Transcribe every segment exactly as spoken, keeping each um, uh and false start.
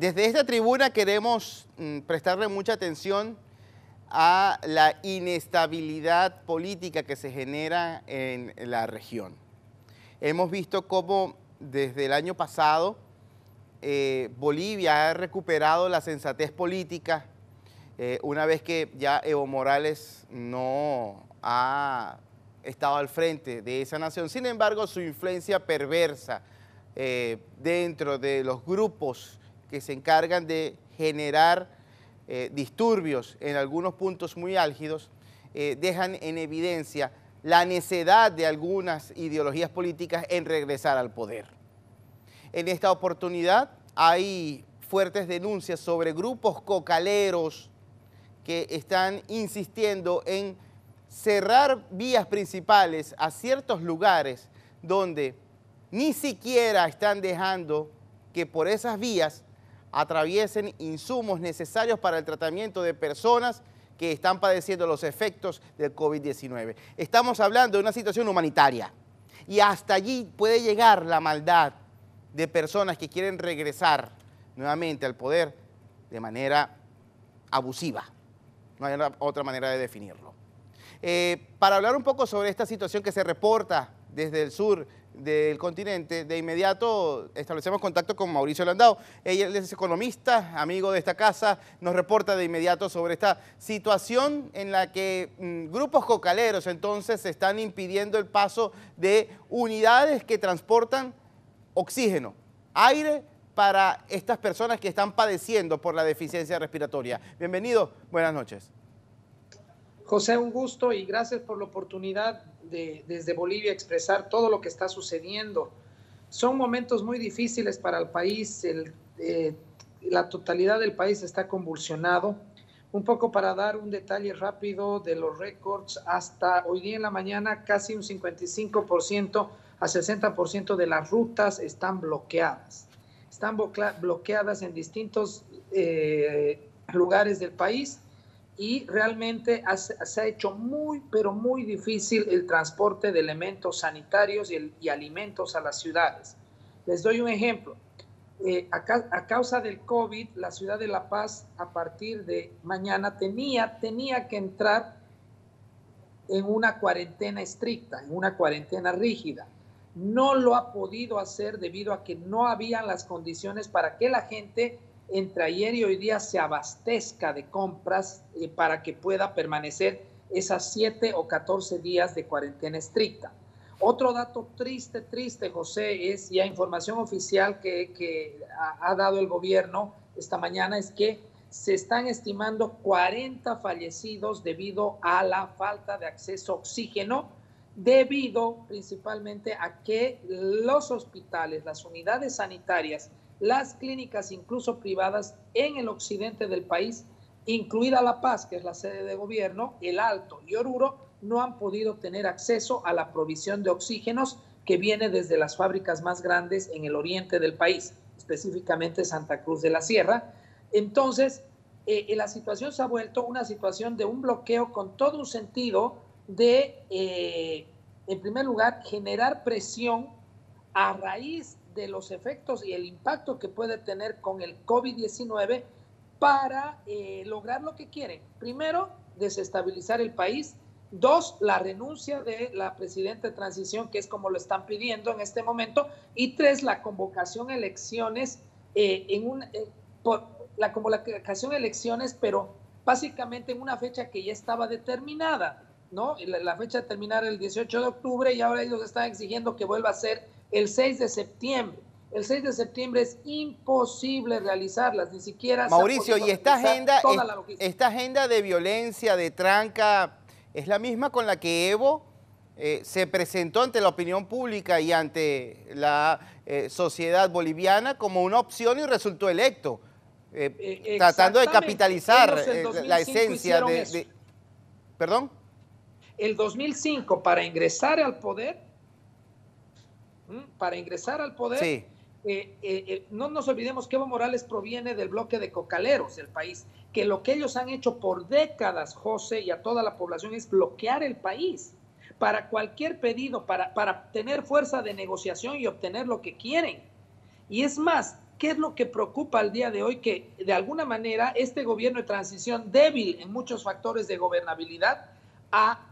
Desde esta tribuna queremos mm, prestarle mucha atención a la inestabilidad política que se genera en la región. Hemos visto cómo desde el año pasado eh, Bolivia ha recuperado la sensatez política eh, una vez que ya Evo Morales no ha estado al frente de esa nación. Sin embargo, su influencia perversa eh, dentro de los grupos que se encargan de generar eh, disturbios en algunos puntos muy álgidos, eh, dejan en evidencia la necedad de algunas ideologías políticas en regresar al poder. En esta oportunidad hay fuertes denuncias sobre grupos cocaleros que están insistiendo en cerrar vías principales a ciertos lugares donde ni siquiera están dejando que por esas vías atraviesen insumos necesarios para el tratamiento de personas que están padeciendo los efectos del COVID diecinueve. Estamos hablando de una situación humanitaria y hasta allí puede llegar la maldad de personas que quieren regresar nuevamente al poder de manera abusiva. No hay otra manera de definirlo. Eh, para hablar un poco sobre esta situación que se reporta desde el sur del continente, de inmediato establecemos contacto con Mauricio Landau. Él es economista, amigo de esta casa, nos reporta de inmediato sobre esta situación en la que mmm, grupos cocaleros entonces están impidiendo el paso de unidades que transportan oxígeno, aire para estas personas que están padeciendo por la deficiencia respiratoria. Bienvenido, buenas noches. José, un gusto y gracias por la oportunidad de desde Bolivia expresar todo lo que está sucediendo. Son momentos muy difíciles para el país, el, eh, la totalidad del país está convulsionado. Un poco para dar un detalle rápido de los récords, hasta hoy día en la mañana casi un cincuenta y cinco por ciento a sesenta por ciento de las rutas están bloqueadas. Están bloqueadas en distintos eh, lugares del país. Y realmente se ha hecho muy, pero muy difícil el transporte de elementos sanitarios y, el, y alimentos a las ciudades. Les doy un ejemplo. Eh, a, a causa del COVID, la ciudad de La Paz, a partir de mañana, tenía, tenía que entrar en una cuarentena estricta, en una cuarentena rígida. No lo ha podido hacer debido a que no habían las condiciones para que la gente entre ayer y hoy día se abastezca de compras eh, para que pueda permanecer esas siete o catorce días de cuarentena estricta. Otro dato triste, triste, José, es ya información oficial que, que ha, ha dado el gobierno esta mañana, es que se están estimando cuarenta fallecidos debido a la falta de acceso a oxígeno, debido principalmente a que los hospitales, las unidades sanitarias, las clínicas incluso privadas en el occidente del país, incluida La Paz, que es la sede de gobierno, El Alto y Oruro, no han podido tener acceso a la provisión de oxígenos que viene desde las fábricas más grandes en el oriente del país, específicamente Santa Cruz de la Sierra. Entonces, eh, la situación se ha vuelto una situación de un bloqueo con todo un sentido de, eh, en primer lugar, generar presión a raíz de los efectos y el impacto que puede tener con el COVID diecinueve para eh, lograr lo que quieren. Primero, desestabilizar el país. Dos, la renuncia de la presidenta de transición, que es como lo están pidiendo en este momento. Y tres, la convocación a elecciones, eh, en un, eh, por la convocación a elecciones, pero básicamente en una fecha que ya estaba determinada, ¿no? La, la fecha determinada el dieciocho de octubre y ahora ellos están exigiendo que vuelva a ser el seis de septiembre. El seis de septiembre es imposible realizarlas, ni siquiera... Mauricio, ¿y esta agenda, es, esta agenda de violencia, de tranca, es la misma con la que Evo eh, se presentó ante la opinión pública y ante la eh, sociedad boliviana como una opción y resultó electo, eh, eh, tratando de capitalizar eh, la esencia de, de... ¿Perdón? El dos mil cinco, para ingresar al poder... para ingresar al poder, sí. eh, eh, eh, no nos olvidemos que Evo Morales proviene del bloque de cocaleros del país, que lo que ellos han hecho por décadas, José, y a toda la población, es bloquear el país para cualquier pedido, para, para tener fuerza de negociación y obtener lo que quieren. Y es más, ¿qué es lo que preocupa al día de hoy? Que de alguna manera este gobierno de transición, débil en muchos factores de gobernabilidad, ha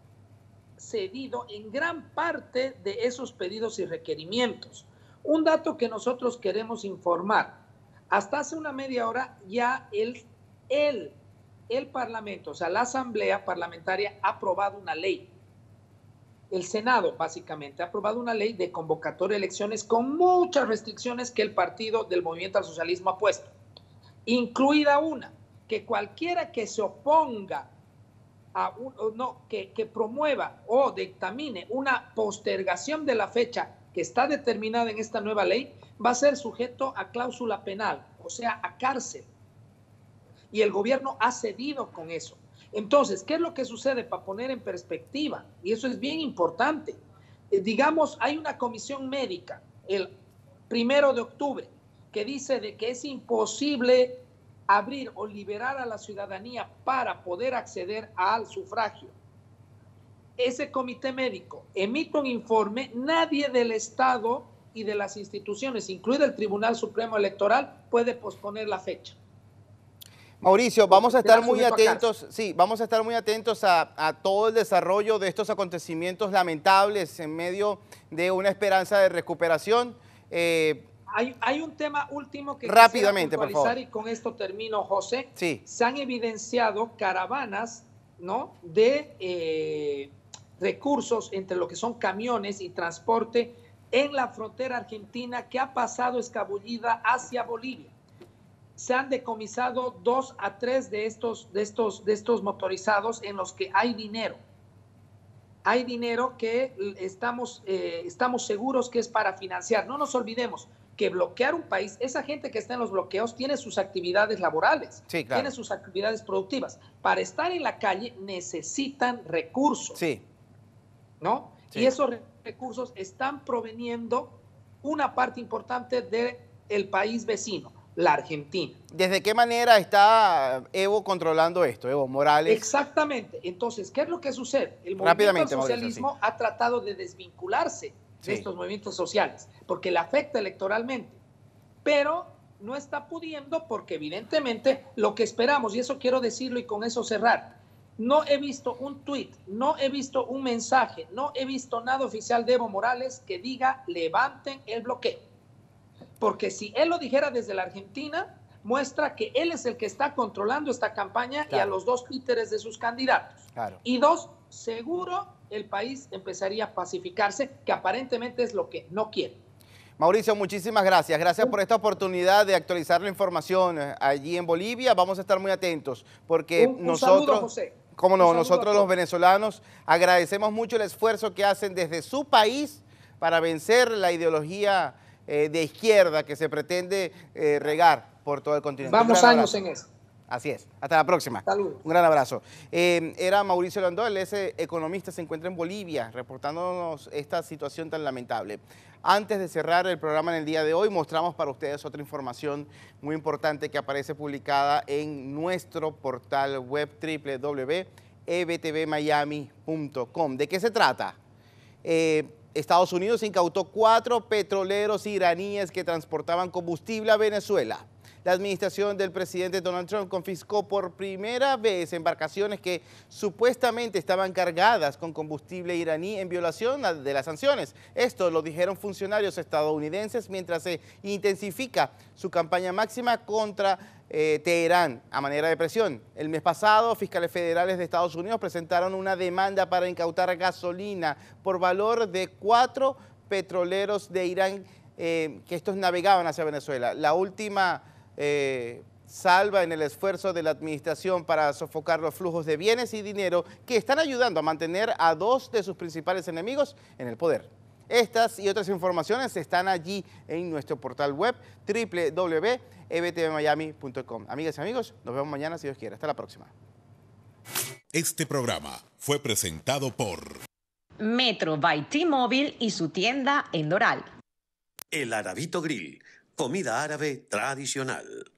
cedido en gran parte de esos pedidos y requerimientos. Un dato que nosotros queremos informar: hasta hace una media hora ya el, el, el Parlamento, o sea, la Asamblea Parlamentaria ha aprobado una ley. El Senado, básicamente, ha aprobado una ley de convocatoria de elecciones con muchas restricciones que el partido del Movimiento al Socialismo ha puesto, incluida una, que cualquiera que se oponga a un, no, que, que promueva o dictamine una postergación de la fecha que está determinada en esta nueva ley, va a ser sujeto a cláusula penal, o sea, a cárcel. Y el gobierno ha cedido con eso. Entonces, ¿qué es lo que sucede? Para poner en perspectiva, y eso es bien importante, eh, digamos, hay una comisión médica el primero de octubre que dice de que es imposible abrir o liberar a la ciudadanía para poder acceder al sufragio. Ese comité médico emite un informe, nadie del Estado y de las instituciones, incluido el Tribunal Supremo Electoral, puede posponer la fecha. Mauricio, vamos a estar muy atentos, sí, vamos a estar muy atentos a, a todo el desarrollo de estos acontecimientos lamentables en medio de una esperanza de recuperación. Eh, hay, hay un tema último que rápidamente, por favor. Y con esto termino, José. Sí. Se han evidenciado caravanas, ¿no?, de eh, recursos entre lo que son camiones y transporte en la frontera argentina que ha pasado escabullida hacia Bolivia. Se han decomisado dos a tres de estos, de estos, de estos motorizados en los que hay dinero. Hay dinero que estamos, eh, estamos seguros que es para financiar. No nos olvidemos que bloquear un país, esa gente que está en los bloqueos tiene sus actividades laborales, sí, claro, tiene sus actividades productivas. Para estar en la calle necesitan recursos, sí, ¿no? Sí. Y esos recursos están proveniendo una parte importante del país vecino, la Argentina. ¿Desde qué manera está Evo controlando esto, Evo Morales? Exactamente. Entonces, ¿qué es lo que sucede? El movimiento al socialismo Mauricio, sí. ha tratado de desvincularse Sí. de estos movimientos sociales, porque le afecta electoralmente, pero no está pudiendo porque evidentemente lo que esperamos, y eso quiero decirlo y con eso cerrar, no he visto un tuit, no he visto un mensaje, no he visto nada oficial de Evo Morales que diga levanten el bloqueo. Porque si él lo dijera desde la Argentina, muestra que él es el que está controlando esta campaña, claro, y a los dos títeres de sus candidatos. Claro. Y dos, seguro el país empezaría a pacificarse, que aparentemente es lo que no quiere. Mauricio, muchísimas gracias. Gracias por esta oportunidad de actualizar la información allí en Bolivia. Vamos a estar muy atentos porque un, un nosotros... saludo, José. Cómo no, nosotros los venezolanos agradecemos mucho el esfuerzo que hacen desde su país para vencer la ideología eh, de izquierda que se pretende eh, regar por todo el continente. Vamos años en eso. Así es. Hasta la próxima. Saludos. Un gran abrazo. Eh, era Mauricio Landó, ese economista, se encuentra en Bolivia reportándonos esta situación tan lamentable. Antes de cerrar el programa en el día de hoy, mostramos para ustedes otra información muy importante que aparece publicada en nuestro portal web doble u doble u doble u punto e b t v miami punto com. ¿De qué se trata? Eh, Estados Unidos incautó cuatro petroleros iraníes que transportaban combustible a Venezuela. La administración del presidente Donald Trump confiscó por primera vez embarcaciones que supuestamente estaban cargadas con combustible iraní en violación de las sanciones. Esto lo dijeron funcionarios estadounidenses mientras se intensifica su campaña máxima contra eh, Teherán a manera de presión. El mes pasado, fiscales federales de Estados Unidos presentaron una demanda para incautar gasolina por valor de cuatro petroleros de Irán eh, que estos navegaban hacia Venezuela. La última Eh, salva en el esfuerzo de la administración para sofocar los flujos de bienes y dinero que están ayudando a mantener a dos de sus principales enemigos en el poder. Estas y otras informaciones están allí en nuestro portal web doble u doble u doble u punto e b t v miami punto com. Amigas y amigos, nos vemos mañana si Dios quiere. Hasta la próxima. Este programa fue presentado por Metro by T-Mobile y su tienda en Doral. El Arabito Grill, comida árabe tradicional.